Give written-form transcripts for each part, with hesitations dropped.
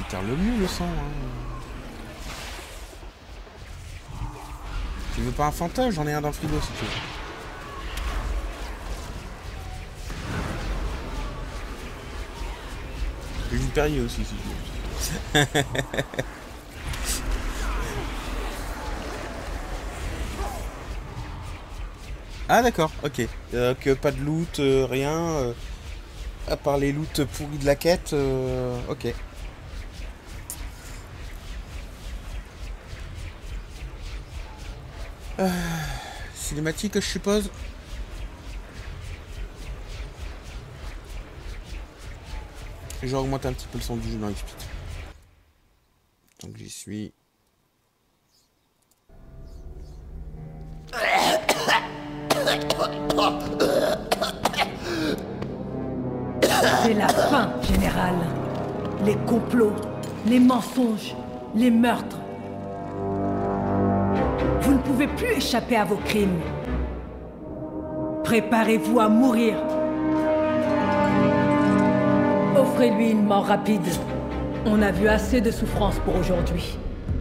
déterre le mieux le sang. Hein. Tu veux pas un Fanta? J'en ai un dans le frigo si tu veux. J'ai du Perrier aussi si tu veux. Ah d'accord, ok. Que pas de loot, rien. À part les loots pourris de la quête, ok. Cinématique, je suppose. Je vais augmenter un petit peu le son du jeu dans XP. Donc j'y suis. C'est la fin, général. Les complots, les mensonges, les meurtres. Vous ne pouvez plus échapper à vos crimes. Préparez-vous à mourir. Offrez-lui une mort rapide. On a vu assez de souffrance pour aujourd'hui.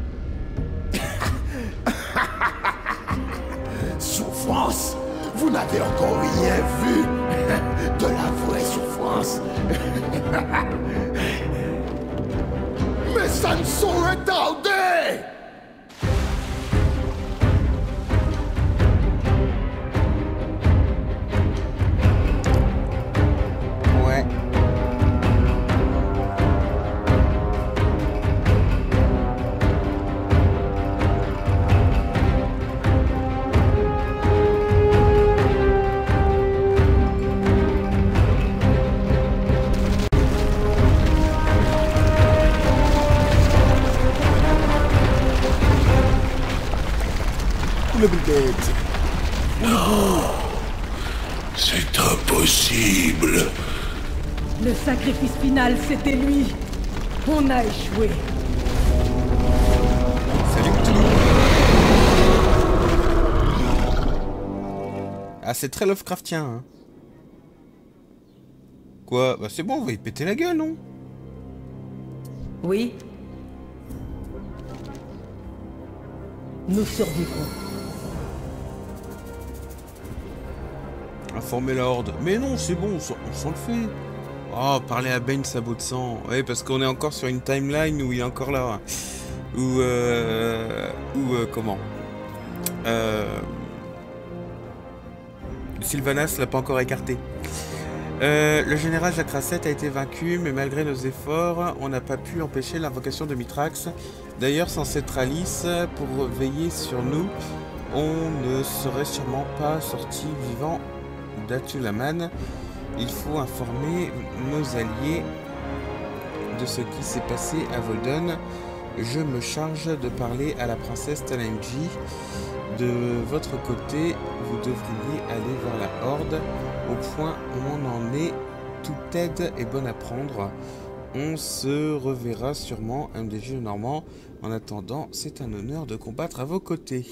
Souffrance? Vous n'avez encore rien vu de la vraie souffrance. Mais ça ne saurait tarder! Ouais. Le bullet. C'est impossible. Le sacrifice final, c'était lui. On a échoué. Salut Cthulhu. Ah, c'est très Lovecraftien. Hein. Quoi? Bah c'est bon, on va y péter la gueule, non? Oui. Nous survivrons. Informer la horde. Mais non, c'est bon, on s'en le fait. Oh, parler à Bane, sabot de sang. Ouais, parce qu'on est encore sur une timeline où il est encore là. Comment Sylvanas l'a pas encore écarté. Le général Jacques Rasset a été vaincu, mais malgré nos efforts, on n'a pas pu empêcher l'invocation de Mithrax. D'ailleurs, sans cette Alice pour veiller sur nous, on ne serait sûrement pas sorti vivant d'Atulaman. Il faut informer nos alliés de ce qui s'est passé à Volden. Je me charge de parler à la princesse Talenji. De votre côté, vous devriez aller vers la Horde. Au point où on en est, toute aide est bonne à prendre. On se reverra sûrement, MDG Normand. En attendant, c'est un honneur de combattre à vos côtés.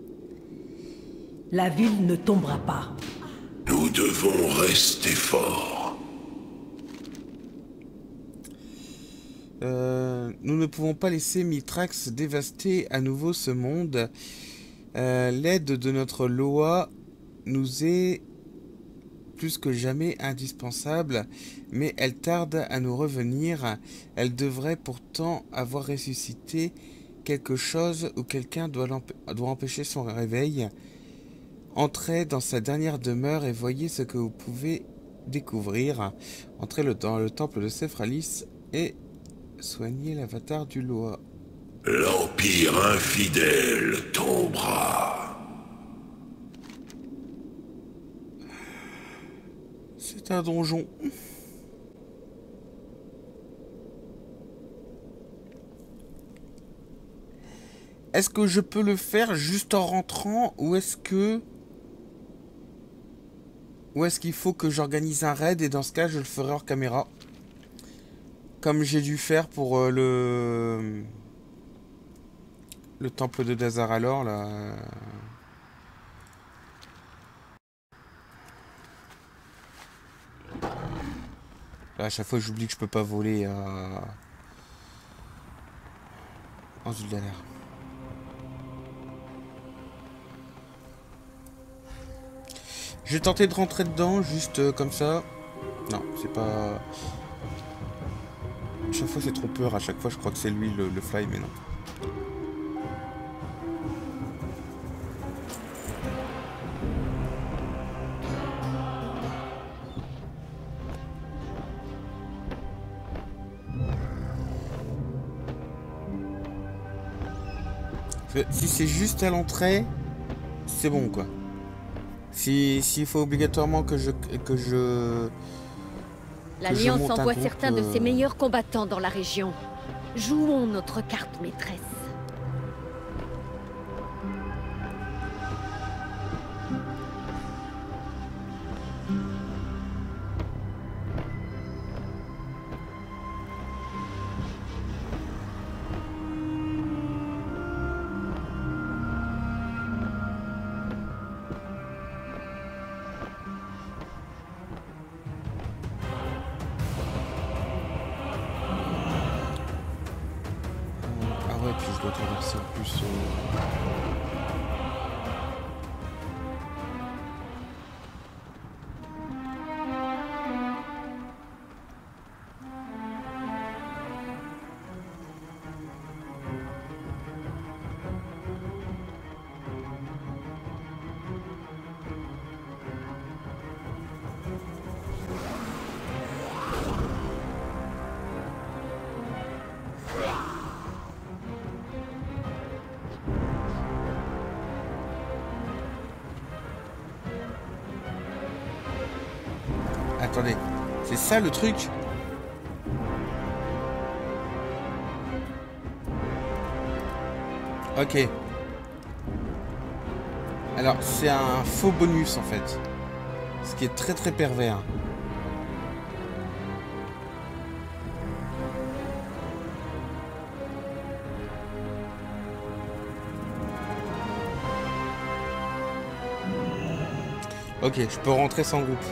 La ville ne tombera pas. Nous devons rester forts. Nous ne pouvons pas laisser Mithrax dévaster à nouveau ce monde. L'aide de notre Loa nous est plus que jamais indispensable, mais elle tarde à nous revenir. Elle devrait pourtant avoir ressuscité quelque chose ou quelqu'un doit empêcher son réveil. Entrez dans sa dernière demeure et voyez ce que vous pouvez découvrir. Entrez dans le temple de Sephralice et soignez l'avatar du Loa. L'Empire infidèle tombera. C'est un donjon. Est-ce que je peux le faire juste en rentrant ou est-ce que... Ou est-ce qu'il faut que j'organise un raid et dans ce cas je le ferai hors caméra? Comme j'ai dû faire pour le temple de Dazaralor là. À chaque fois j'oublie que je peux pas voler à... En Zuldalr. J'ai tenté de rentrer dedans, juste comme ça. Non, c'est pas... Chaque fois c'est trompeur, à chaque fois je crois que c'est lui le fly, mais non. Si c'est juste à l'entrée, c'est bon quoi. S'il faut obligatoirement que je L'Alliance envoie certains de ses meilleurs combattants dans la région. Jouons notre carte maîtresse. Puis je dois traverser en plus. Attendez, c'est ça le truc? Ok. Alors, c'est un faux bonus en fait. Ce qui est très très pervers. Ok, je peux rentrer sans groupe.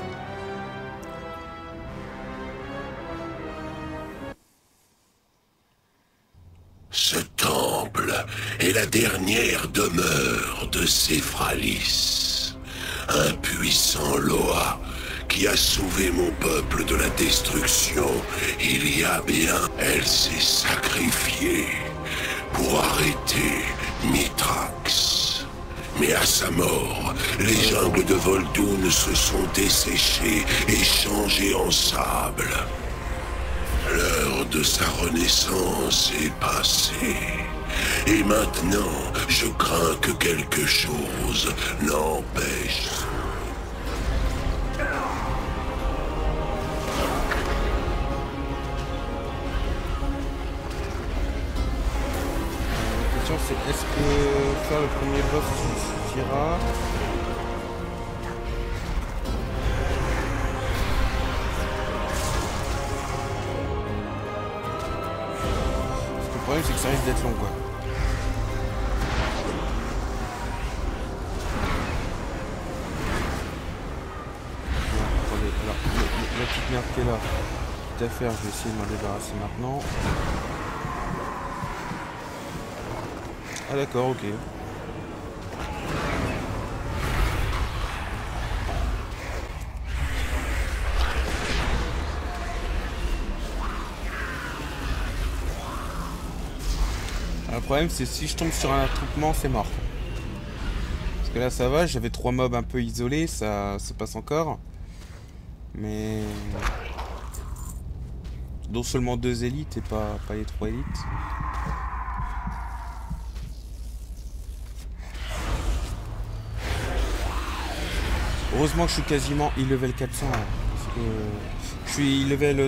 Ce temple est la dernière demeure de Sefralis, un puissant Loa qui a sauvé mon peuple de la destruction. Il y a bien, elle s'est sacrifiée pour arrêter Mithrax. Mais à sa mort, les jungles de Vol'dun se sont desséchées et changées en sable. L'heure de sa renaissance est passée. Et maintenant, je crains que quelque chose n'empêche. La question c'est est-ce que faire le premier boss suffira? Le problème c'est que ça risque d'être long quoi. Attendez, alors la petite merde qui est là, quitte à faire, je vais essayer de m'en débarrasser maintenant. Ah d'accord, ok. Le problème c'est si je tombe sur un attroupement c'est mort. Parce que là ça va, j'avais 3 mobs un peu isolés, ça se passe encore. Mais... dont seulement 2 élites et pas les 3 élites. Heureusement que je suis quasiment e-level 400 là, parce que je suis level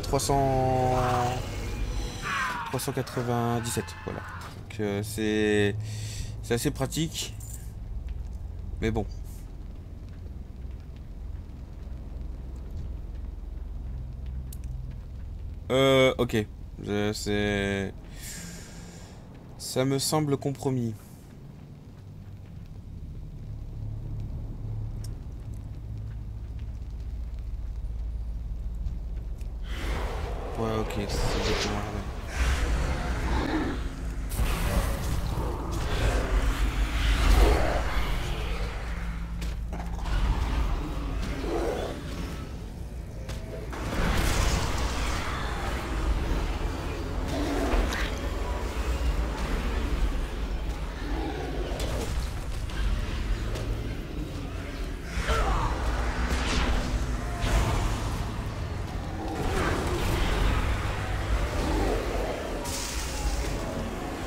397, voilà. Donc c'est assez pratique. Mais bon. Ok. Ça me semble compromis. Ouais, ok, c'est exactement la même.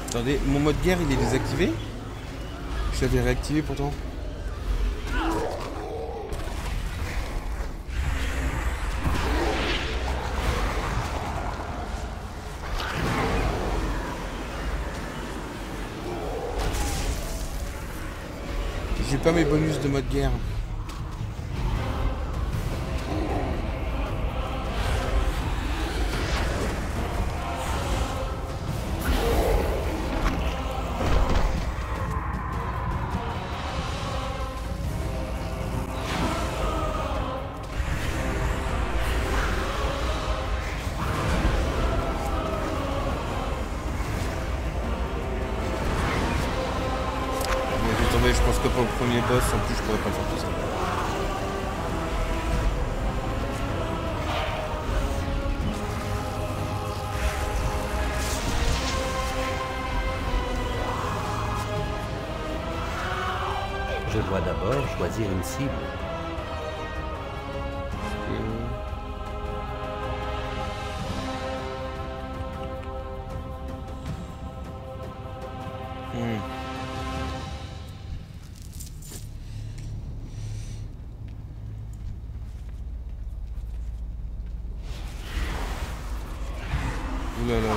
Attendez, mon mode guerre il est désactivé? Je l'avais réactivé pourtant. J'ai pas mes bonus de mode guerre. Je pense que pour le premier boss, en plus, je pourrais pas faire tout ça. Je dois d'abord choisir une cible. Ouh là là.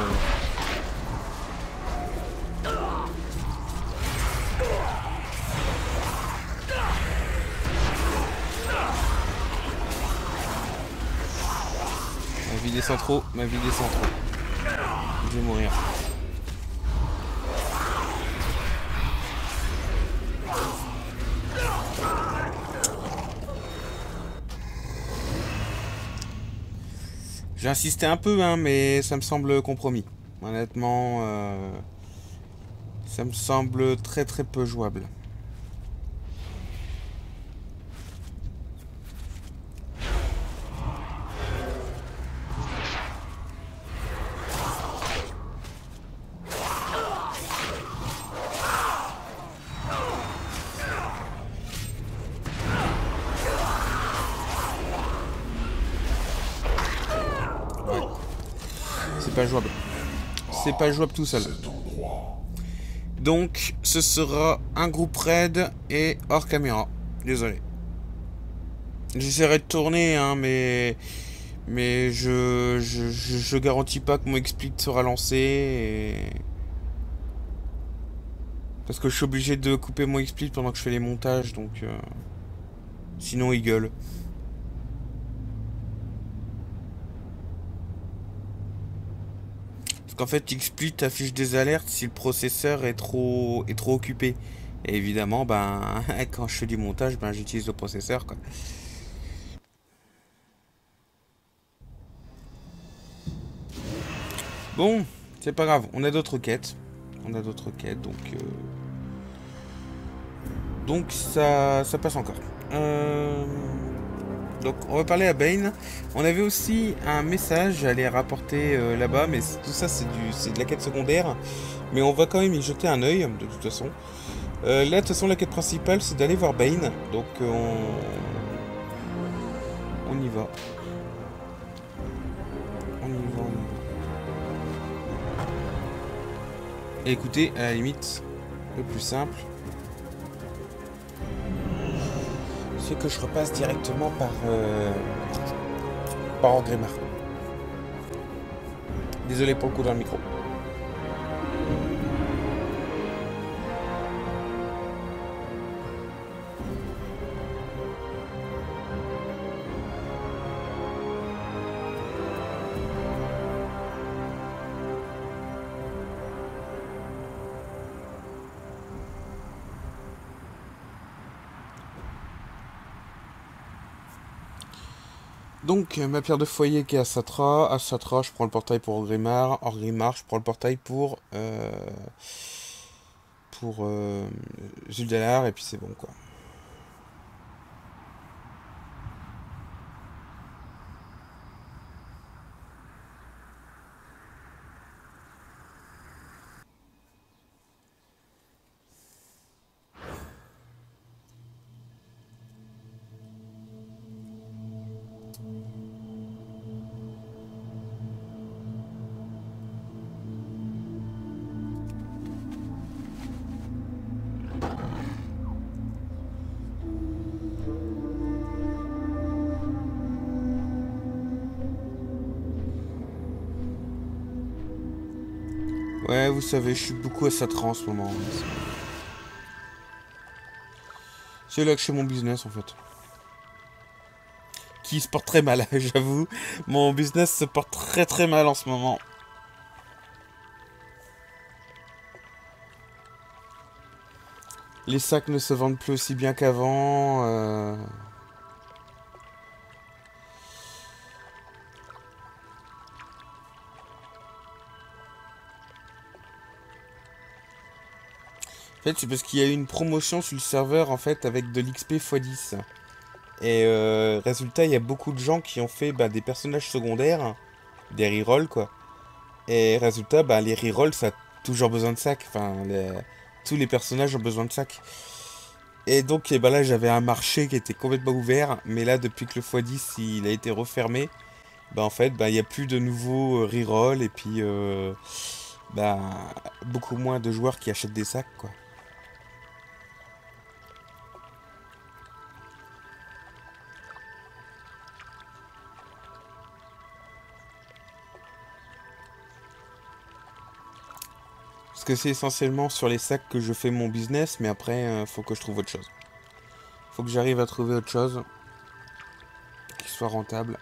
Ma vie descend trop, ma vie descend trop. Je vais mourir. J'ai insisté un peu, hein, mais ça me semble compromis. Honnêtement, ça me semble très très peu jouable. C'est pas jouable. C'est pas jouable tout seul. Donc, ce sera un groupe raid et hors caméra. Désolé. J'essaierai de tourner, hein, mais je garantis pas que mon explit sera lancé. Parce que je suis obligé de couper mon explit pendant que je fais les montages, donc sinon il gueule. En fait, XSplit affiche des alertes si le processeur est trop occupé. Et évidemment, ben, quand je fais du montage, ben, j'utilise le processeur, quoi. Bon, c'est pas grave, on a d'autres quêtes. Donc ça passe encore. Donc on va parler à Bane. On avait aussi un message à aller rapporter là-bas, mais tout ça c'est de la quête secondaire. Mais on va quand même y jeter un œil, de toute façon. Là, de toute façon, la quête principale c'est d'aller voir Bane. Donc on y va. Et écoutez, à la limite, le plus simple, c'est que je repasse directement par Orgrimmar. Désolé pour le coup dans le micro. Donc, ma pierre de foyer qui est à Satra. À Satra, je prends le portail pour Orgrimmar. Orgrimmar, je prends le portail pour Zul'Dalar, et puis c'est bon, quoi. Ouais, vous savez, je suis beaucoup à Satran en ce moment. C'est là que je fais mon business, en fait. Qui se porte très mal, j'avoue. Mon business se porte très très mal en ce moment. Les sacs ne se vendent plus aussi bien qu'avant. En fait, c'est parce qu'il y a eu une promotion sur le serveur, en fait, avec de l'XP x10. Et résultat, il y a beaucoup de gens qui ont fait des personnages secondaires, des rerolls, quoi. Et résultat, les rerolls, ça a toujours besoin de sacs. Enfin, tous les personnages ont besoin de sacs. Et donc, là, j'avais un marché qui était complètement ouvert. Mais là, depuis que le x10, il a été refermé, en fait, il n'y a plus de nouveaux rerolls. Et puis, beaucoup moins de joueurs qui achètent des sacs, quoi. Parce que c'est essentiellement sur les sacs que je fais mon business, mais après, faut que je trouve autre chose. Faut que j'arrive à trouver autre chose qui soit rentable.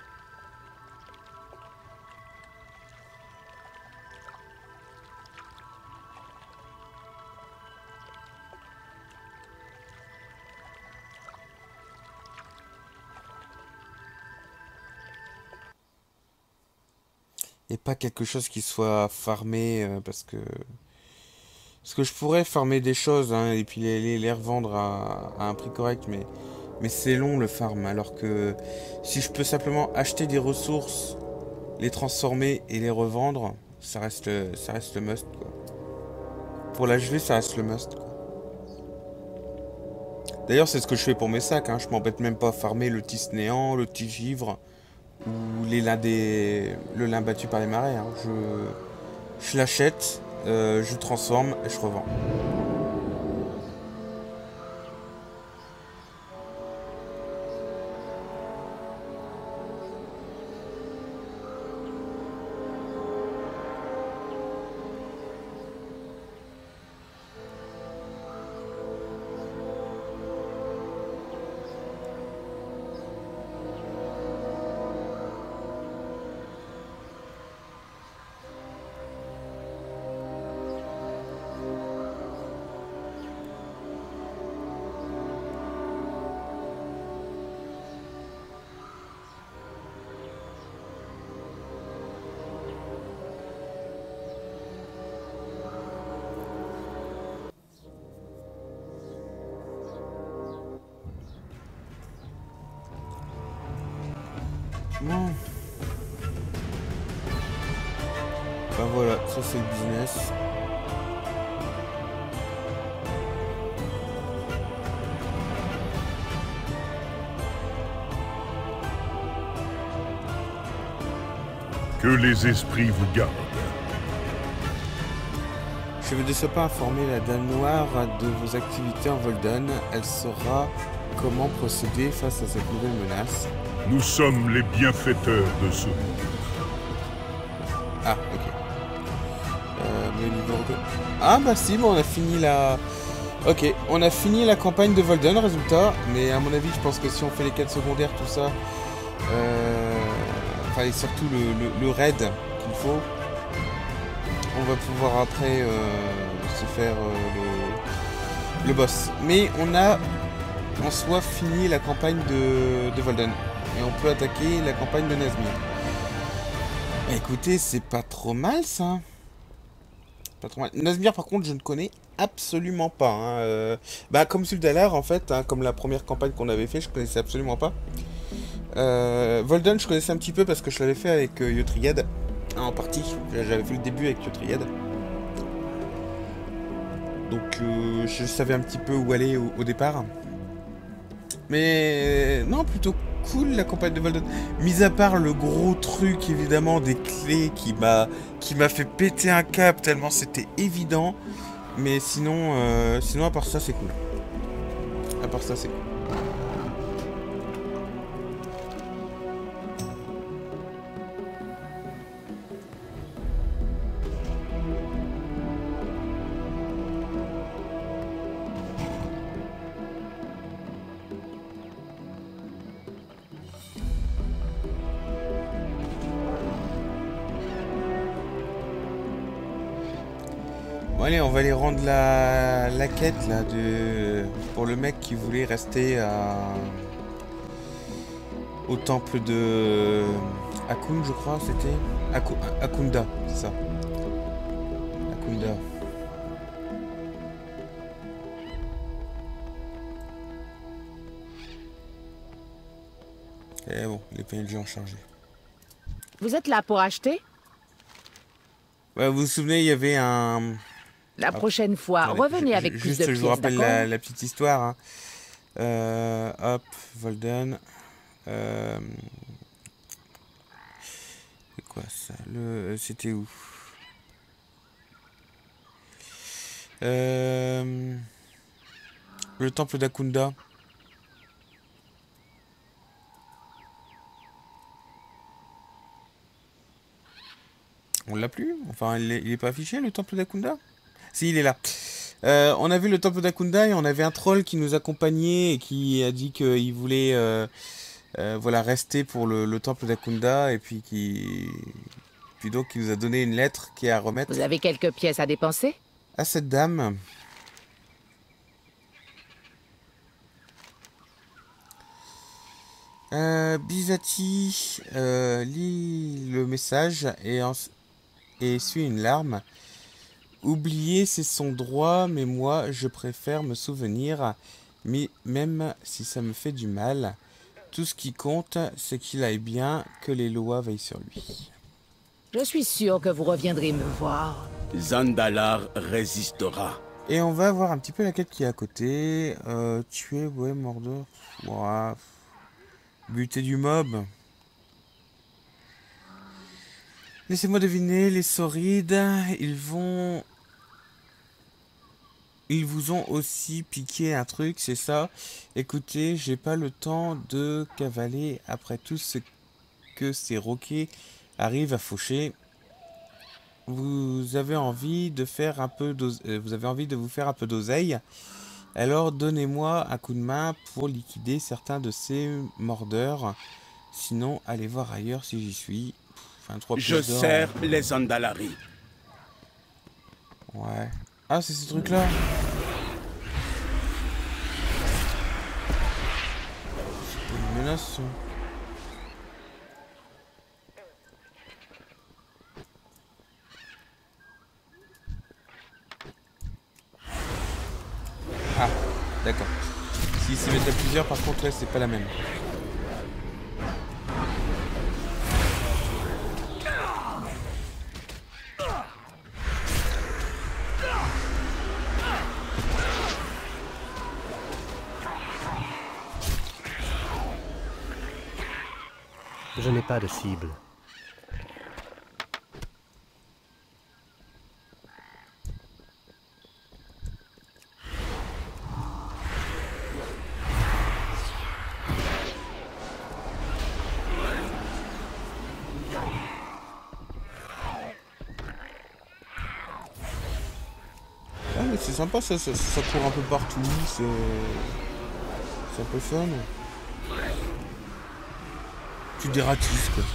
Et pas quelque chose qui soit farmé, parce que je pourrais farmer des choses, hein, et puis les revendre à un prix correct, mais c'est long le farm, alors que si je peux simplement acheter des ressources, les transformer et les revendre, ça reste le must, quoi. Pour l'achever, ça reste le must, quoi. D'ailleurs, c'est ce que je fais pour mes sacs, hein. Je m'embête même pas à farmer le tis néant, le tis givre, ou le lin battu par les marais, hein. Je l'achète, je transforme et je revends. Bon. Voilà, ça c'est le business. Que les esprits vous gardent. Je vais de ce pas informer la Dame Noire de vos activités en Volden. Elle saura comment procéder face à cette nouvelle menace. Nous sommes les bienfaiteurs de ce monde. Ah, ok. Ah bah si, bon, on a fini la... Ok, on a fini la campagne de Volden, résultat. Mais à mon avis, je pense que si on fait les quêtes secondaires, tout ça... Enfin, et surtout le raid qu'il faut, on va pouvoir après se faire le boss. Mais on a en soi fini la campagne de Volden. Et on peut attaquer la campagne de Nazmir. Bah, écoutez, c'est pas trop mal ça. Pas trop mal. Nazmir par contre je ne connais absolument pas. Hein. Comme Zul'Dalar en fait, hein, comme la première campagne qu'on avait fait, je connaissais absolument pas. Volden je connaissais un petit peu parce que je l'avais fait avec Yotriad. En partie. J'avais fait le début avec Yotriad. Donc je savais un petit peu où aller au départ. Mais non, plutôt cool la campagne de Volden. Mis à part le gros truc évidemment des clés qui m'a fait péter un câble tellement c'était évident. Mais sinon, à part ça c'est cool. À part ça c'est cool. Bon allez, on va aller rendre la quête là pour le mec qui voulait rester au temple de Akun, je crois, c'était Akunda, c'est ça. Akunda. Et bon, les PNJ ont changé. Vous êtes là pour acheter? Ouais, vous vous souvenez, il y avait un... La prochaine fois, revenez avec plus de pièces, je vous rappelle d'accord? la petite histoire. Hein. Hop, Volden. C'est quoi ça? C'était où? Le temple d'Akunda. On l'a plus? Enfin, il est pas affiché, le temple d'Akunda? Si, il est là. On a vu le temple d'Akunda et on avait un troll qui nous accompagnait et qui a dit qu'il voulait voilà, rester pour le temple d'Akunda et puis donc il nous a donné une lettre qui est à remettre. Vous avez quelques pièces à dépenser? À cette dame. Bizati lit le message et suit une larme. Oublier, c'est son droit, mais moi, je préfère me souvenir, mais même si ça me fait du mal. Tout ce qui compte, c'est qu'il aille bien, que les lois veillent sur lui. Je suis sûr que vous reviendrez me voir. Zandalar résistera. Et on va voir un petit peu la quête qui est à côté. Tuer, ouais, Mordor. Ouah. Buter du mob. Laissez-moi deviner, les Saurides, ils vous ont aussi piqué un truc, c'est ça? Écoutez, j'ai pas le temps de cavaler après tout ce que ces roquets arrivent à faucher. Vous avez envie de vous faire un peu d'oseille. Alors donnez-moi un coup de main pour liquider certains de ces mordeurs. Sinon, allez voir ailleurs si j'y suis. Je sers les Zandalari. Ouais. Ah, c'est ce truc-là. C'est une menace. Ah, d'accord. S'ils s'y mettent à plusieurs, par contre, là, c'est pas la même. Je n'ai pas de cible. Ah mais c'est sympa, ça court un peu partout, c'est un peu fun. Tu dératisses quoi.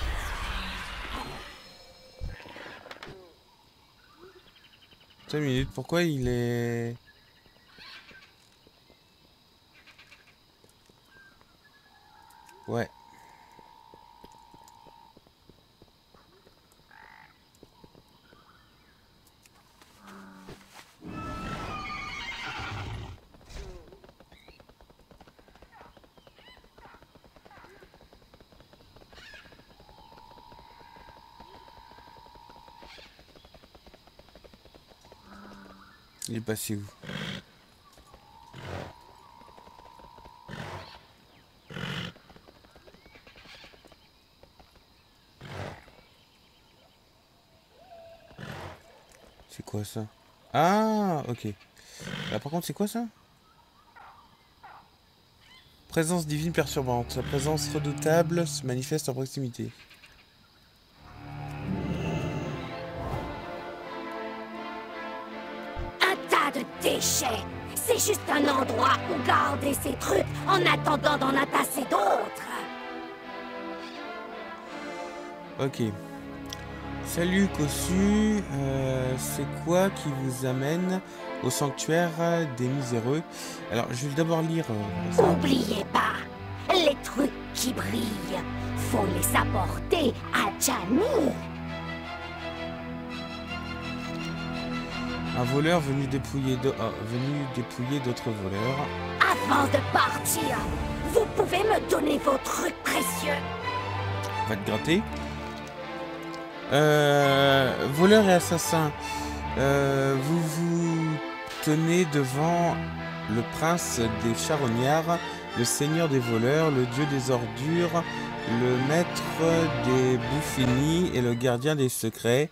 Attends une minute, pourquoi il est... Ouais. Il est passé où? C'est quoi ça? Ah, ok. Là par contre c'est quoi ça? Présence divine perturbante. Sa présence redoutable se manifeste en proximité. Déchets. C'est juste un endroit où garder ces trucs en attendant d'en atasser d'autres. Ok. Salut Kossu, c'est quoi qui vous amène au sanctuaire des miséreux? Alors, je vais d'abord lire ça. N'oubliez pas, les trucs qui brillent, faut les apporter à Gianni. Un voleur venu dépouiller d'autres voleurs. Avant de partir, vous pouvez me donner vos trucs précieux. Va te gratter. Voleur et assassin, vous vous tenez devant le prince des charognards, le seigneur des voleurs, le dieu des ordures, le maître des bouffinis et le gardien des secrets.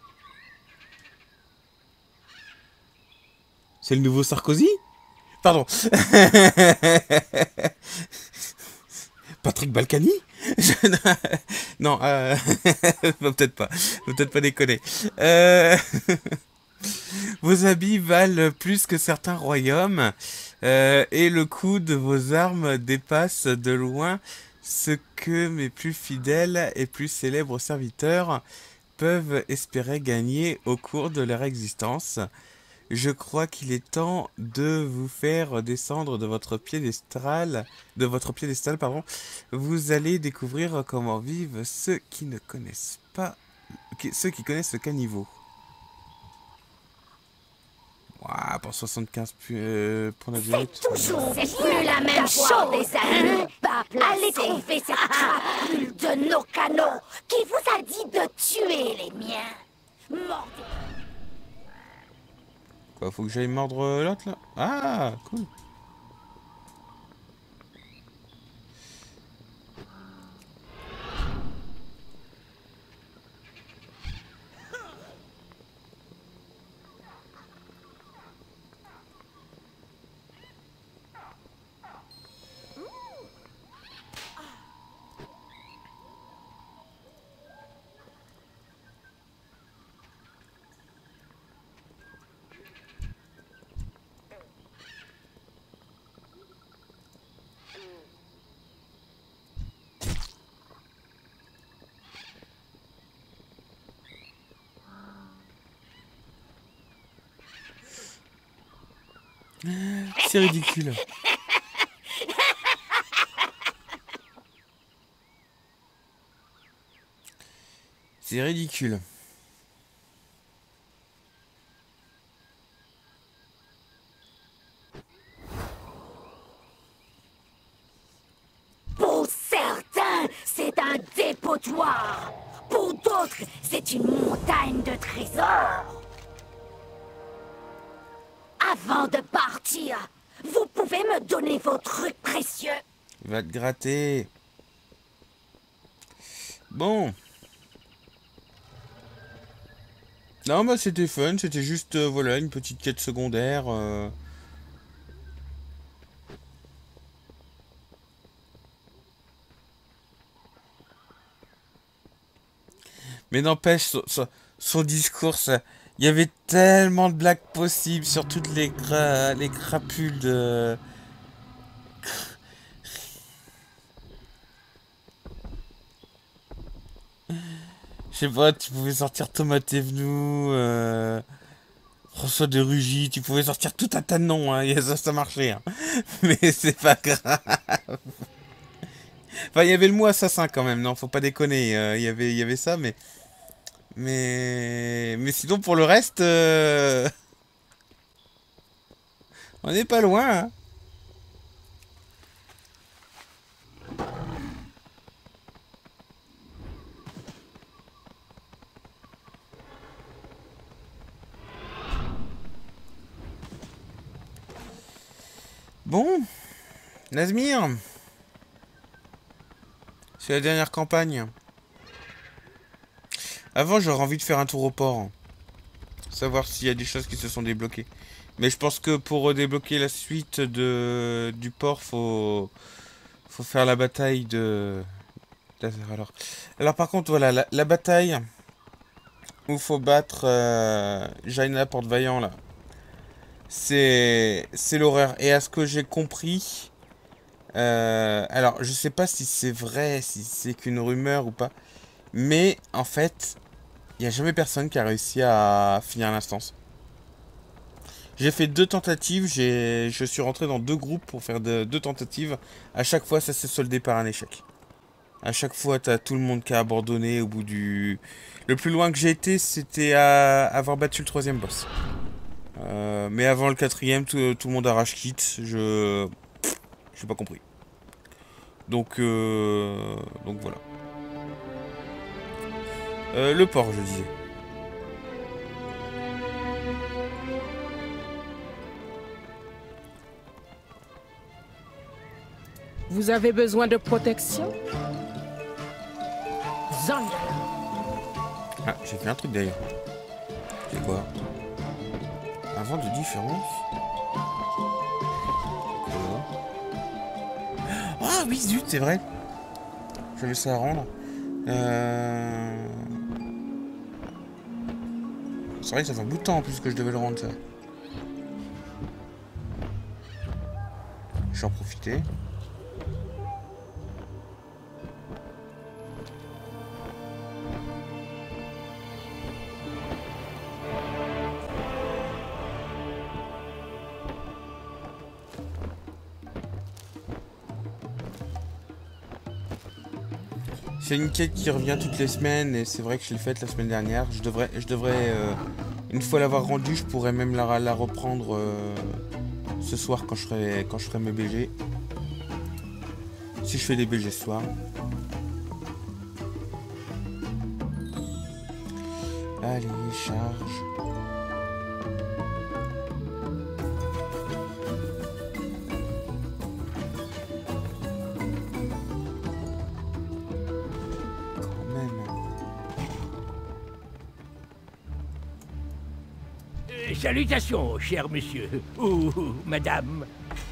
C'est le nouveau Sarkozy? Pardon. Patrick Balkany? Non, peut-être pas. Faut peut-être pas déconner. Vos habits valent plus que certains royaumes, et le coût de vos armes dépasse de loin ce que mes plus fidèles et plus célèbres serviteurs peuvent espérer gagner au cours de leur existence. Je crois qu'il est temps de vous faire descendre de votre piédestal, pardon. Vous allez découvrir comment vivent ceux qui ne connaissent pas, ceux qui connaissent le caniveau. Ouah, pour 75 points d'adresse. C'est plus la même chose des amis. Allez trouver cette crapule de nos canaux qui vous a dit de tuer les miens. Mordez. Quoi, faut que j'aille mordre l'autre là? Ah, cool. C'est ridicule. C'est ridicule. Pour certains, c'est un dépotoir. Pour d'autres, c'est une montagne de trésors. Avant de partir, vous pouvez me donner vos trucs précieux. Va te gratter. Bon. Non, bah c'était fun, c'était juste, voilà, une petite quête secondaire. Mais n'empêche, son discours, il y avait tellement de blagues possibles sur toutes les crapules de... Je sais pas, tu pouvais sortir Tomate et Venou, François de Rugy, tu pouvais sortir tout un tas de noms, hein, ça marchait. Hein. Mais c'est pas grave. Enfin, il y avait le mot assassin quand même, non, faut pas déconner. Il y avait ça, mais sinon pour le reste, on n'est pas loin. Hein. Bon, Nazmir, c'est la dernière campagne. Avant, j'aurais envie de faire un tour au port. Savoir s'il y a des choses qui se sont débloquées. Mais je pense que pour débloquer la suite du port, faut faire la bataille de... Alors par contre, voilà, la bataille où faut battre Jaina Porte-Vaillant, là. C'est l'horreur. Et à ce que j'ai compris... alors, je sais pas si c'est vrai, si c'est qu'une rumeur ou pas. Mais, en fait, Il n'y a jamais personne qui a réussi à finir l'instance. J'ai fait 2 tentatives, je suis rentré dans 2 groupes pour faire 2 tentatives. À chaque fois, ça s'est soldé par un échec. À chaque fois, t'as tout le monde qui a abandonné au bout du... Le plus loin que j'ai été, c'était à avoir battu le 3e boss. Mais avant le 4e, tout le monde arrache kit. J'ai pas compris. Donc voilà. Le port, je disais. Vous avez besoin de protection? Zandala. Ah, j'ai fait un truc d'ailleurs. C'est quoi? Un vent de différence? Ah oui, zut, c'est vrai. J'avais ça à rendre. C'est vrai que ça fait un bout de temps en plus que je devais le rendre, ça. Je vais en profiter. C'est une quête qui revient toutes les semaines et c'est vrai que je l'ai faite la semaine dernière. Je devrais une fois l'avoir rendue, je pourrais même la reprendre ce soir quand je ferai mes BG. Si je fais des BG ce soir. Allez, charge. Salutations, cher monsieur, ou madame.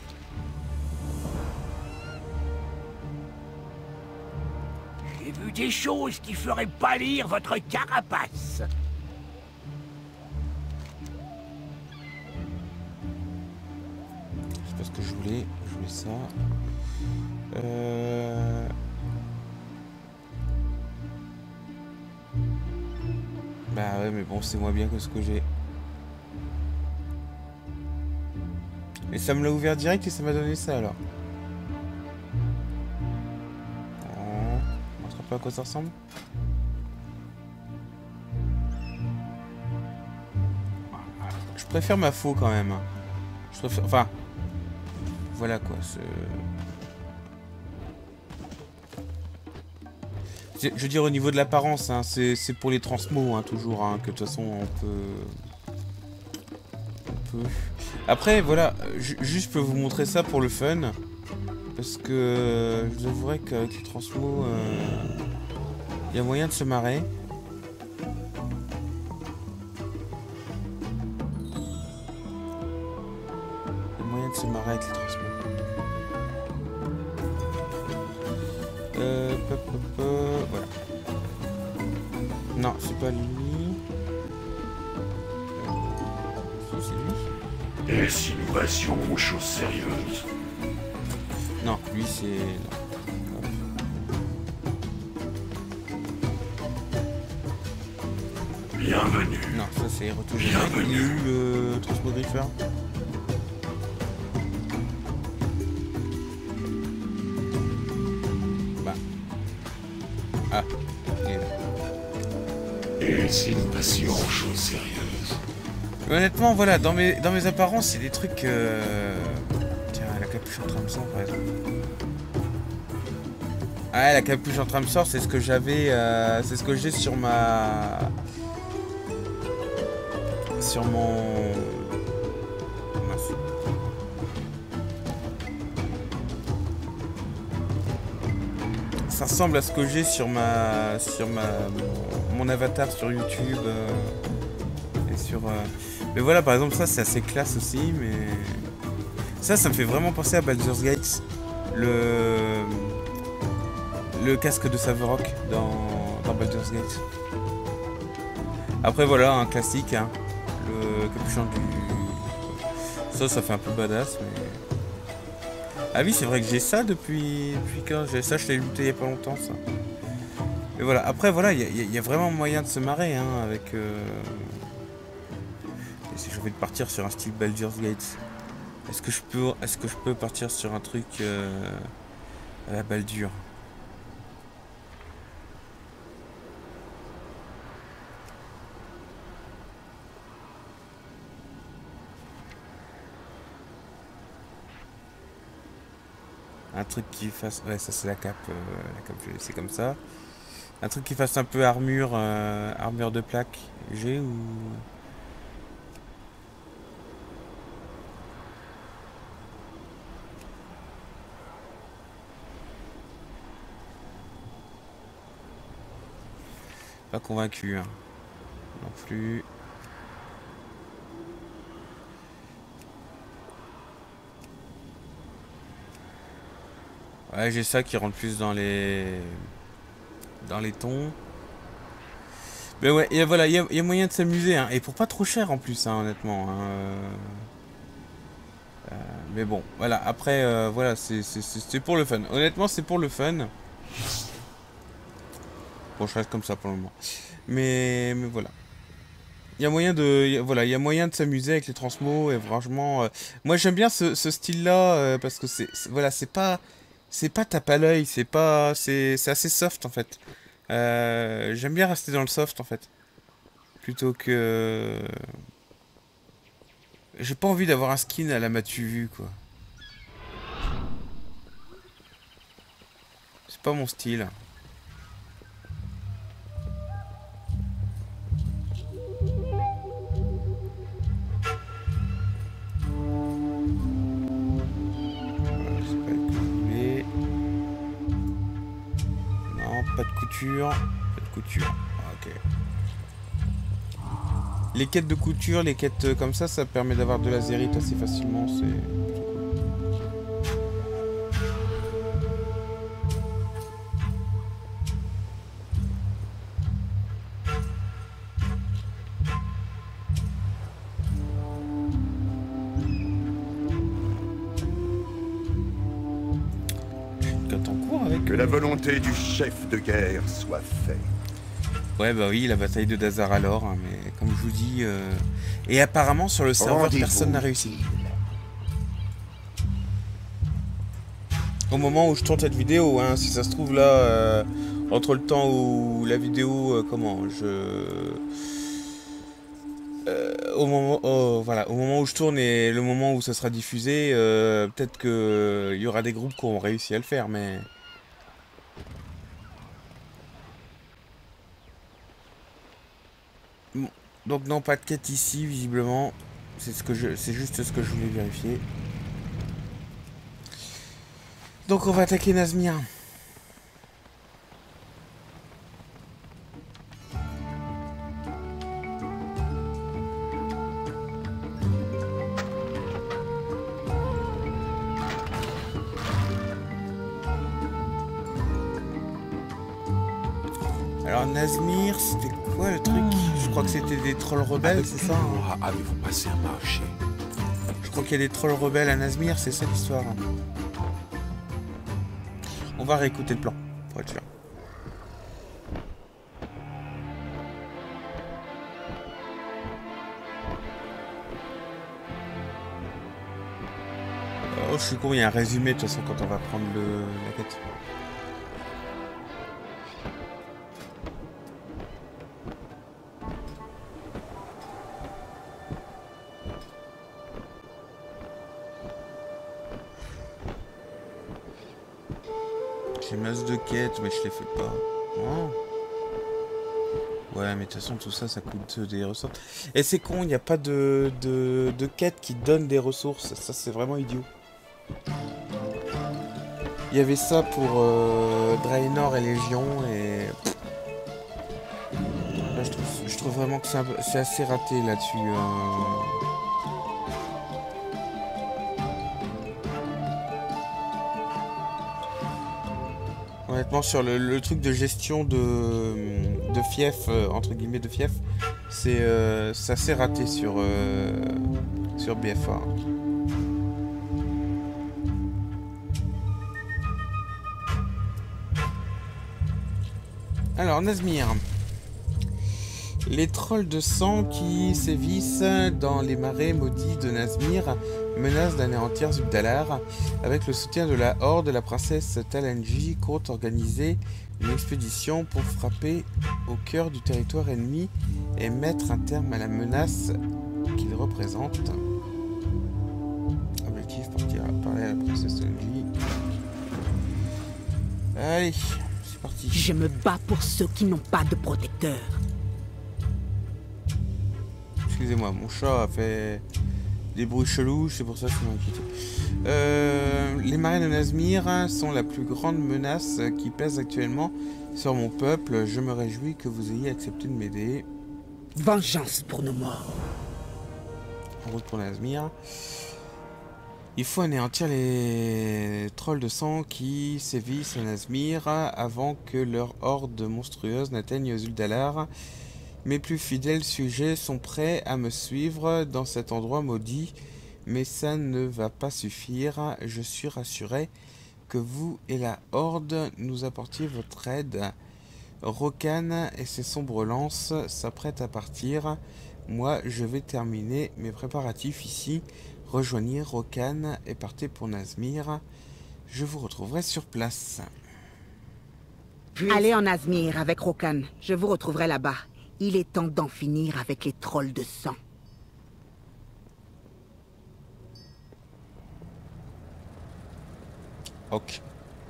J'ai vu des choses qui feraient pâlir votre carapace. C'est pas ce que je voulais ça. Bah ouais, mais bon, c'est moins bien que ce que j'ai. Et ça me l'a ouvert direct et ça m'a donné ça alors. On montre un peu à quoi ça ressemble. Je préfère ma faux quand même. Je préfère... Enfin... Voilà quoi. Je veux dire au niveau de l'apparence, hein, c'est pour les transmos hein, toujours, hein, que de toute façon on peut... Après voilà, juste je peux vous montrer ça pour le fun. Parce que je vous avouerai qu'avec les transmos, il y a moyen de se marrer. Il y a moyen de se marrer avec les transmos. Voilà. Non, c'est pas lui. C'est lui. Est-ce innovation ou chose sérieuse? Non, lui c'est... Bienvenue. Non, ça c'est retour. Bienvenue. Il est où le transmogriffer? Bah. Ah. Est-ce une passion ou chose sérieuse? Honnêtement, voilà, dans mes apparences, c'est des trucs... Tiens, la capuche en train de sort, par exemple. Ah, la capuche en train de sort, c'est ce que j'avais... c'est ce que j'ai sur ma... Sur mon... Mince. Ça ressemble à ce que j'ai sur mon avatar sur YouTube. Et sur... Mais voilà, par exemple, ça, c'est assez classe aussi, mais... Ça me fait vraiment penser à Baldur's Gate. Le casque de Saverock dans Baldur's Gate. Après, voilà, un classique, hein. Le capuchon du... Ça fait un peu badass, mais... Ah oui, c'est vrai que j'ai ça depuis quand j'ai ça, je l'ai looté il y a pas longtemps, ça. Mais voilà, après voilà, il y a vraiment moyen de se marrer hein, avec... Si j'ai envie de partir sur un style Baldur's Gate, est-ce que je peux partir sur un truc à la Baldur? Un truc qui fasse... Ouais, ça c'est la cape je vais laisser comme ça. Un truc qui fasse un peu armure, armure de plaque. J'ai ou... Pas convaincu, hein. Non plus. Ouais, j'ai ça qui rentre plus dans les tons. Mais ouais, et voilà, il y a moyen de s'amuser, hein. Et pour pas trop cher en plus, hein, honnêtement. Hein. Mais bon, voilà, après, voilà, c'est pour le fun. Honnêtement, c'est pour le fun. Bon, je reste comme ça pour le moment. Mais voilà. Il y a moyen de, voilà, il y a moyen de s'amuser avec les transmos et franchement, moi j'aime bien ce style-là parce que voilà, c'est pas tape à l'œil, c'est assez soft en fait. J'aime bien rester dans le soft en fait, plutôt que, j'ai pas envie d'avoir un skin à la Matu Vu quoi. C'est pas mon style. Pas de couture. Pas de couture. Ok. Les quêtes de couture, les quêtes comme ça permet d'avoir de la zérite assez facilement. C'est Que la volonté du chef de guerre soit faite. Ouais bah oui, la bataille de Dazar'alor, hein, mais comme je vous dis... Et apparemment sur le serveur, personne n'a réussi. Au moment où je tourne cette vidéo, hein, si ça se trouve là, entre le temps où la vidéo... voilà, au moment où je tourne et le moment où ça sera diffusé, peut-être qu'il y aura des groupes qui ont réussi à le faire, mais... Bon, donc non, pas de quête ici, visiblement. C'est juste ce que je voulais vérifier. Donc on va attaquer Nazmir. Alors Nazmir, c'était quoi le truc? Je crois que c'était des trolls rebelles, c'est ça hein? Avez-vous passé un marché? Je crois qu'il y a des trolls rebelles à Nazmir, c'est ça l'histoire. On va réécouter le plan, pour être sûr. Oh, je suis con, il y a un résumé de toute façon quand on va prendre la quête. J'ai masse de quêtes, mais je les fais pas. Oh. Ouais, mais de toute façon, tout ça, ça coûte des ressources. Et c'est con, il n'y a pas de quêtes qui donnent des ressources. Ça, c'est vraiment idiot. Il y avait ça pour Draenor et Légion, et... Là, je trouve vraiment que c'est assez raté là-dessus. Honnêtement, sur le truc de gestion de fief, entre guillemets de fief, c'est assez raté sur BFA. Alors, Nazmir. Les trolls de sang qui sévissent dans les marais maudits de Nazmir menacent d'anéantir Zuldallar. Avec le soutien de la Horde, la princesse Talanji compte organiser une expédition pour frapper au cœur du territoire ennemi et mettre un terme à la menace qu'il représente. Objectif, parler à la princesse Talanji. Allez, c'est parti. Je me bats pour ceux qui n'ont pas de protecteur. Excusez-moi, mon chat a fait des bruits chelous, c'est pour ça que je suis inquiété. Les marais de Nazmir sont la plus grande menace qui pèse actuellement sur mon peuple. Je me réjouis que vous ayez accepté de m'aider. Vengeance pour nos morts. En route pour Nazmir. Il faut anéantir les trolls de sang qui sévissent à Nazmir avant que leur horde monstrueuse n'atteigne Zuldallar. Mes plus fidèles sujets sont prêts à me suivre dans cet endroit maudit, mais ça ne va pas suffire. Je suis rassuré que vous et la Horde nous apportiez votre aide. Rokan et ses sombres lances s'apprêtent à partir. Moi, je vais terminer mes préparatifs ici. Rejoignez Rokan et partez pour Nazmir. Je vous retrouverai sur place. Allez en Nazmir avec Rokan. Je vous retrouverai là-bas. Il est temps d'en finir avec les trolls de sang. Ok.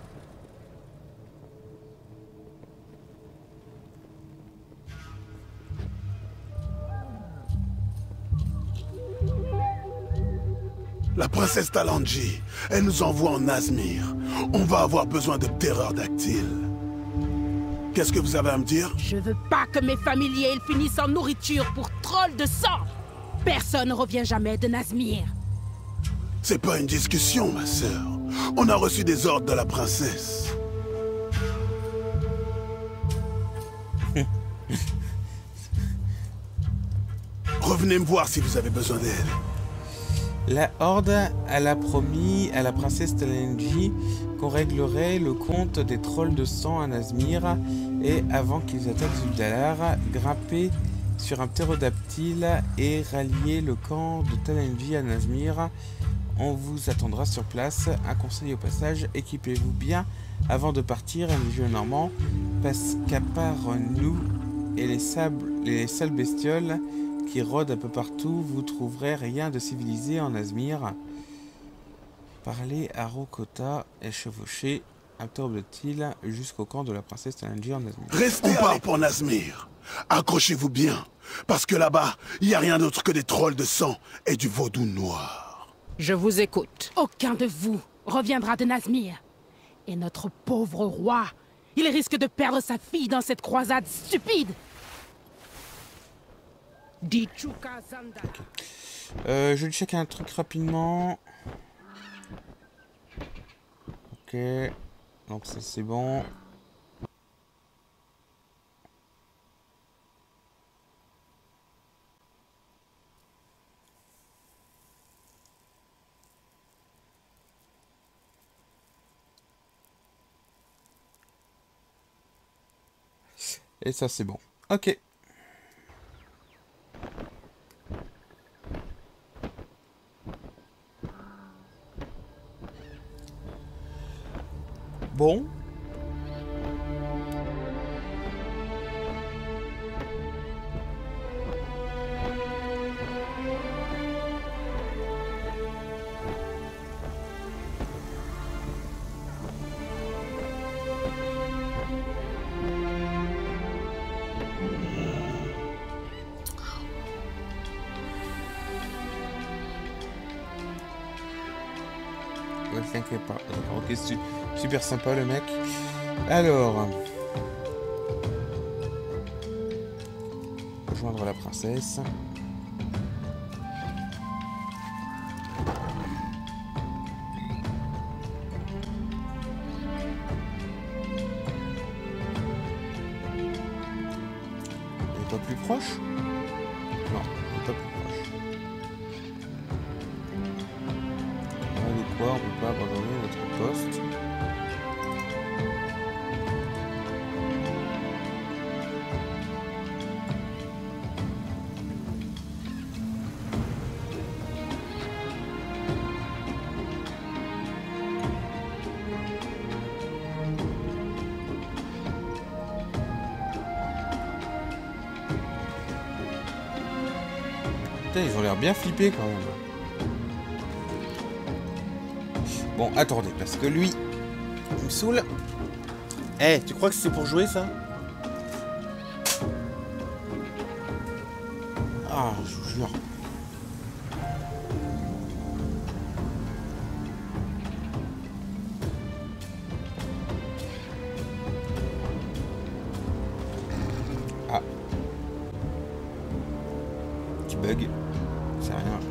La princesse Talanji, elle nous envoie en Nazmir. On va avoir besoin de ptérodactyles. Qu'est-ce que vous avez à me dire? Je veux pas que mes familiers finissent en nourriture pour trolls de sang. Personne ne revient jamais de Nazmir. C'est pas une discussion, ma sœur. On a reçu des ordres de la princesse. Revenez me voir si vous avez besoin d'aide. La Horde elle a promis à la princesse Talanji qu'on réglerait le compte des trolls de sang à Nazmir et avant qu'ils attaquent Zuldallar, grimper sur un ptérodactyle et rallier le camp de Talanji à Nazmir. On vous attendra sur place. Un conseil au passage, équipez-vous bien avant de partir, les normands, parce qu'à part nous et les sales bestioles qui rôdent un peu partout, vous trouverez rien de civilisé en Nazmir. Parlez à Rokota et chevauchez un ptérodactyle jusqu'au camp de la princesse Talanji en Nazmir. Restez part pour Nazmir. Accrochez-vous bien, parce que là-bas, il n'y a rien d'autre que des trolls de sang et du vaudou noir. Je vous écoute. Aucun de vous reviendra de Nazmir. Et notre pauvre roi, il risque de perdre sa fille dans cette croisade stupide. Je vais checker un truc rapidement. Ok. Donc ça c'est bon. Et ça c'est bon. Ok. Bon. Ok, super sympa le mec. Alors, rejoindre la princesse. Elle est pas plus proche? Non, elle est pas plus proche. On peut pas abandonner notre poste. Putain, ils ont l'air bien flippés quand même. Bon, attendez, parce que lui, il me saoule. Eh, tu crois que c'est pour jouer ça? Ah, je vous jure. Ah. Petit bug. C'est rien.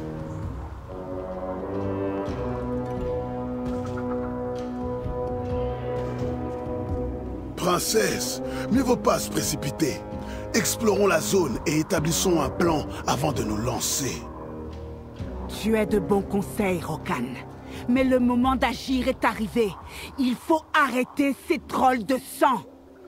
Princesse, mieux vaut pas se précipiter. Explorons la zone et établissons un plan avant de nous lancer. Tu es de bons conseils, Rokan. Mais le moment d'agir est arrivé. Il faut arrêter ces trolls de sang.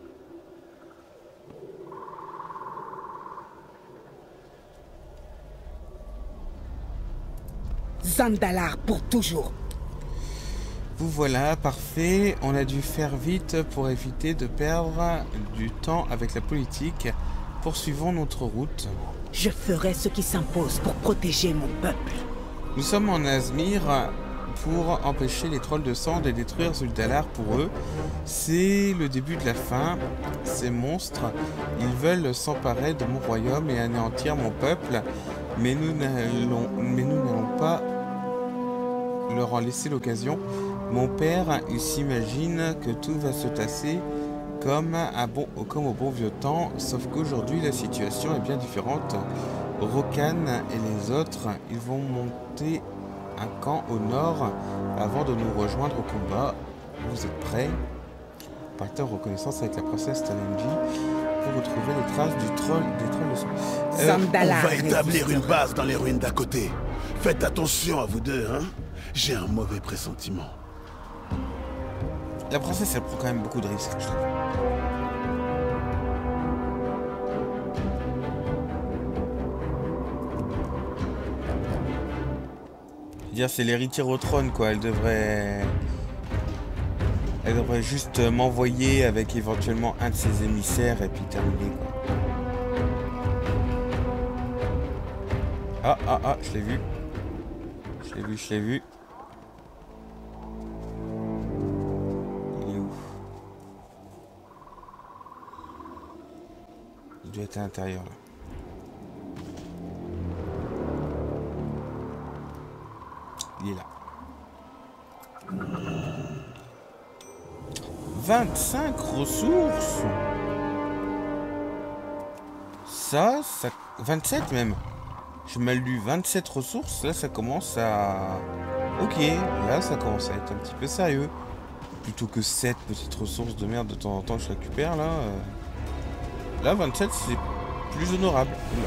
Zandalar pour toujours. Vous voilà, parfait. On a dû faire vite pour éviter de perdre du temps avec la politique. Poursuivons notre route. Je ferai ce qui s'impose pour protéger mon peuple. Nous sommes en Nazmir pour empêcher les trolls de sang de détruire Zul'Dalar pour eux. C'est le début de la fin. Ces monstres, ils veulent s'emparer de mon royaume et anéantir mon peuple. Mais nous n'allons pas leur en laisser l'occasion. Mon père, il s'imagine que tout va se tasser comme au bon vieux temps, sauf qu'aujourd'hui la situation est bien différente. Rokan et les autres, ils vont monter un camp au nord avant de nous rejoindre au combat. Vous êtes prêts? Partez en reconnaissance avec la princesse Talenji pour retrouver les traces des trolls de sang. On va établir une base dans les ruines d'à côté. Faites attention à vous deux, hein? J'ai un mauvais pressentiment. La princesse, elle prend quand même beaucoup de risques, je trouve. Dire, c'est l'héritière au trône, quoi. Elle devrait juste m'envoyer avec éventuellement un de ses émissaires et puis terminer, quoi. Ah, je l'ai vu. Je l'ai vu. Il est où? Il doit être à l'intérieur, là. Il est là. 25 ressources. Ça... 27 même. J'ai mal lu 27 ressources. Là, ça commence à... Ok, là, ça commence à être un petit peu sérieux. Plutôt que 7 petites ressources de merde de temps en temps que je récupère, là. Là, 27, c'est plus honorable. Oula.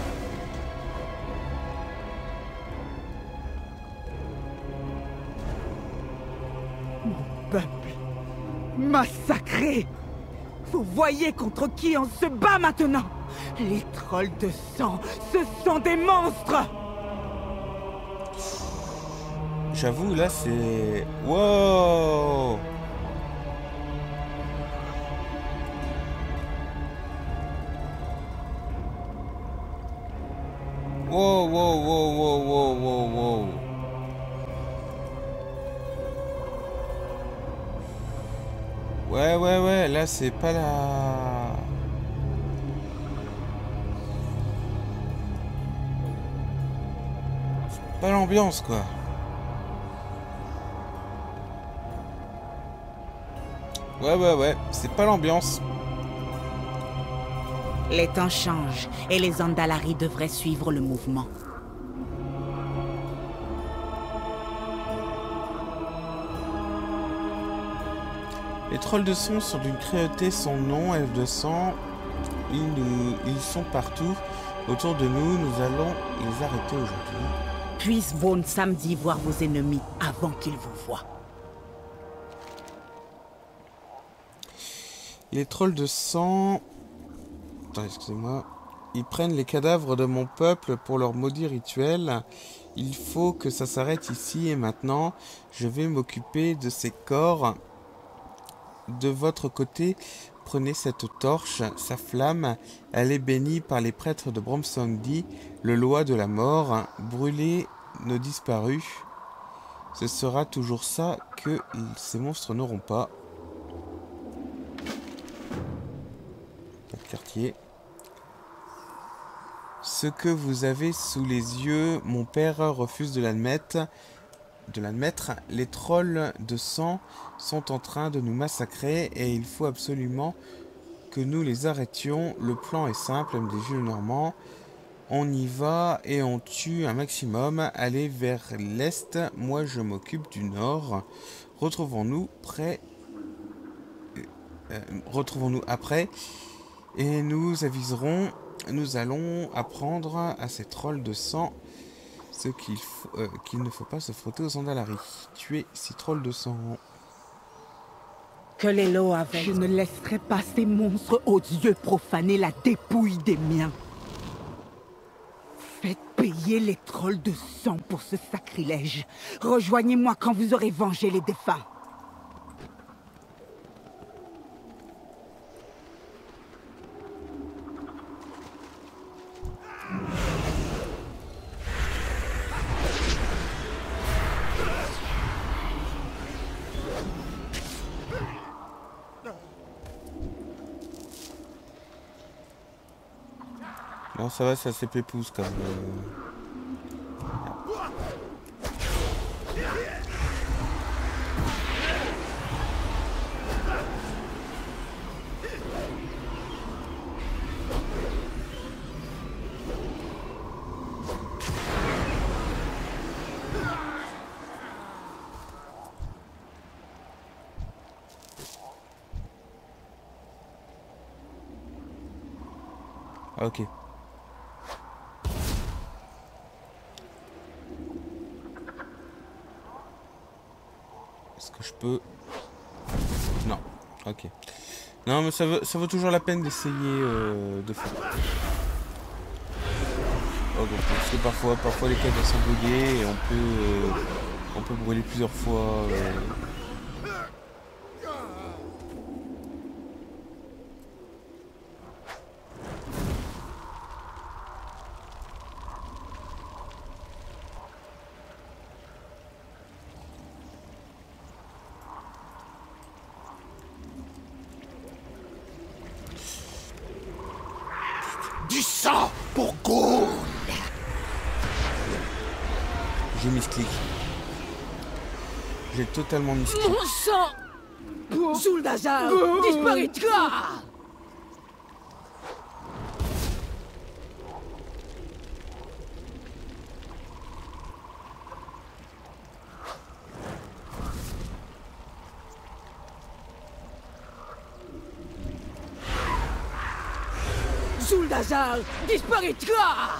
Peuple massacré. Vous voyez contre qui on se bat maintenant? Les trolls de sang, ce sont des monstres. J'avoue, là, c'est... Wow! Wow. Ouais, là c'est pas la... C'est pas l'ambiance, quoi. Ouais, c'est pas l'ambiance. Les temps changent et les Zandalari devraient suivre le mouvement. Les trolls de son sont d'une cruauté sans nom, elfes de sang. Ils sont partout. Autour de nous, nous allons les arrêter aujourd'hui. Puisse Bon samedi voir vos ennemis avant qu'ils vous voient. Les trolls de sang... Attends, excusez-moi. Ils prennent les cadavres de mon peuple pour leur maudit rituel. Il faut que ça s'arrête ici et maintenant. Je vais m'occuper de ces corps. De votre côté, prenez cette torche, sa flamme, elle est bénie par les prêtres de Bromsongdi, le loi de la mort, brûlez nos disparus. Ce sera toujours ça que ces monstres n'auront pas. Pas de quartier. Ce que vous avez sous les yeux, mon père refuse de l'admettre. Les trolls de sang sont en train de nous massacrer et il faut absolument que nous les arrêtions. Le plan est simple, MDJ Normand. On y va et on tue un maximum. Allez vers l'est, moi je m'occupe du nord. Retrouvons-nous après et nous aviserons. Nous allons apprendre à ces trolls de sang ce qu'il ne faut pas se frotter aux Andalari. Tuer 6 trolls de sang. Que les lots avec. Je ne laisserai pas ces monstres aux yeux profaner la dépouille des miens. Faites payer les trolls de sang pour ce sacrilège. Rejoignez-moi quand vous aurez vengé les défunts. Non, ça va, c'est assez pépouze quand même. Ok. Est-ce que je peux... Non. Ok. Non, mais ça vaut toujours la peine d'essayer de faire. Ok, parce que parfois les quêtes sont buggées et on peut brûler plusieurs fois. Du sang pour Gaul. J'ai misclic. J'ai totalement misclic. Mon sang Zuldazar disparaîtra. Zuldazar disparaîtra.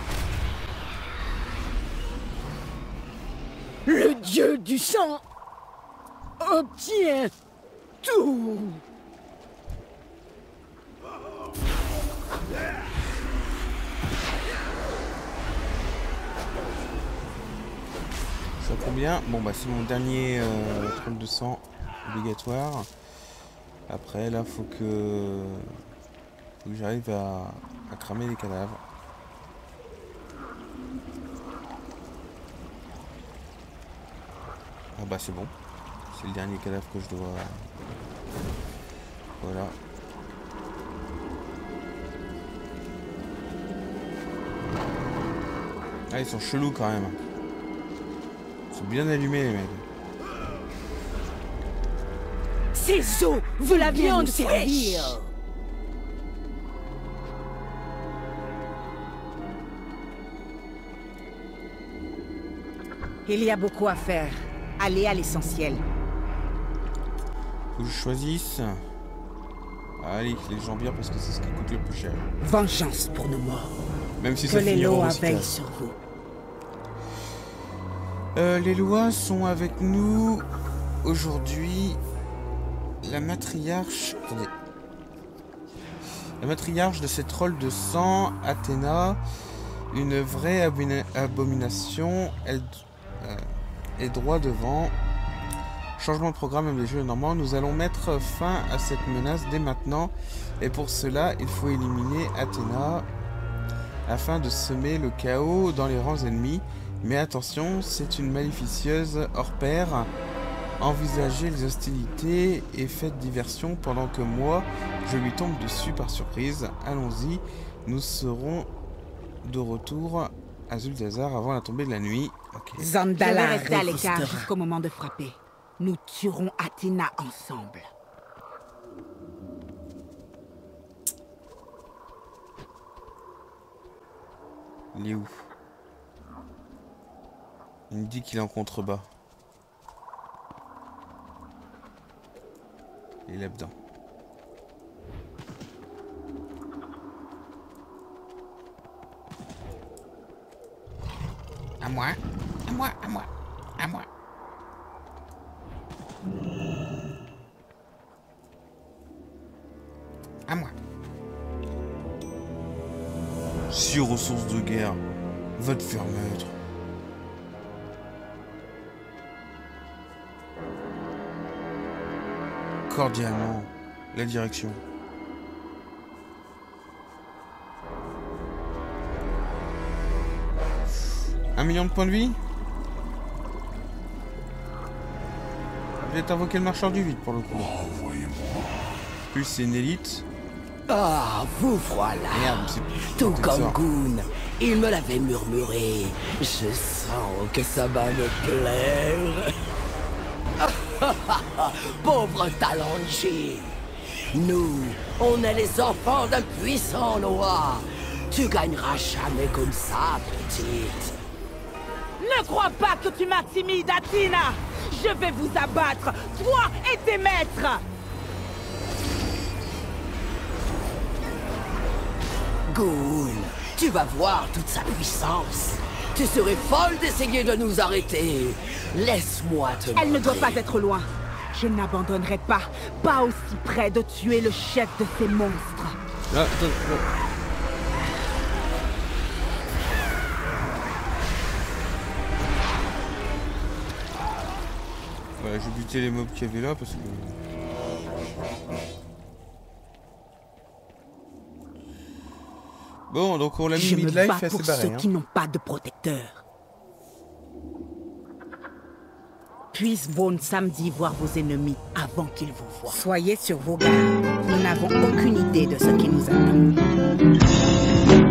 Le dieu du sang obtient tout. Ça combien? Bon bah c'est mon dernier troll de sang obligatoire. Après là faut que j'arrive à cramer les cadavres. Ah bah c'est bon. C'est le dernier cadavre que je dois... Voilà. Ah ils sont chelous quand même. Ils sont bien allumés les mecs. Ces os veulent la viande servir. Il y a beaucoup à faire. Allez à l'essentiel. Faut que je choisisse. Allez, les jambières parce que c'est ce qui coûte le plus cher. Vengeance pour nos morts. Même si ça finit les lois recyclage. veillent sur vous. Les lois sont avec nous aujourd'hui. La matriarche... Attendez. La matriarche de ces trolls de sang, Athéna, une vraie abomination, elle est droit devant. Changement de programme MDG normand. Nous allons mettre fin à cette menace dès maintenant. Et pour cela, il faut éliminer Athéna afin de semer le chaos dans les rangs ennemis. Mais attention, c'est une maléficieuse hors pair. Envisagez les hostilités et faites diversion pendant que moi, je lui tombe dessus par surprise. Allons-y, nous serons de retour à Zuldazar avant la tombée de la nuit. Okay. Zandalar reste à l'écart jusqu'au moment de frapper. Nous tuerons Athéna ensemble. Il est où? Il me dit qu'il est en contrebas. Il est là-dedans. À moi, à moi, à moi, à moi. À moi. 6 ressources de guerre. Va te faire mettre. Cordialement. La direction. Un million de points de vie. Je vais invoquer le marcheur du vide pour le coup. Plus c'est une élite. Ah, vous voilà. Merde, tout comme Goon. Il me l'avait murmuré. Je sens que ça va me plaire. Pauvre Talanji. Nous, on est les enfants d'un puissant Loa. Tu gagneras jamais comme ça, petite. Ne crois pas que tu m'intimides, Athéna. Je vais vous abattre, toi et tes maîtres. Goon, tu vas voir toute sa puissance. Tu serais folle d'essayer de nous arrêter. Laisse-moi te montrer. Elle ne doit pas être loin. Je n'abandonnerai pas, pas aussi près de tuer le chef de ces monstres. Ouais, j'ai buté les mobs qu'il y avait là parce que... Bon, donc on l'a mis mid-life et c'est barré. Ceux qui n'ont pas de protecteur. Puisse Bone samedi voir vos ennemis avant qu'ils vous voient. Soyez sur vos gardes. Nous n'avons aucune idée de ce qui nous attend.